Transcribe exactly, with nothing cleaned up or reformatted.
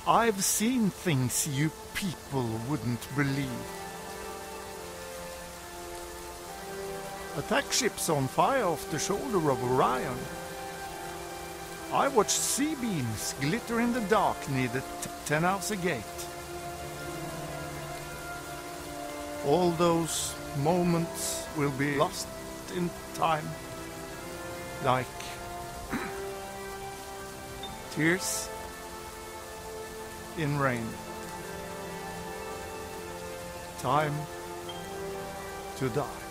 I've seen things you people wouldn't believe. Attack ships on fire off the shoulder of Orion. I watched sea beams glitter in the dark near the Ten-House Gate. All those moments will be lost in time, like tears in rain. Time to die.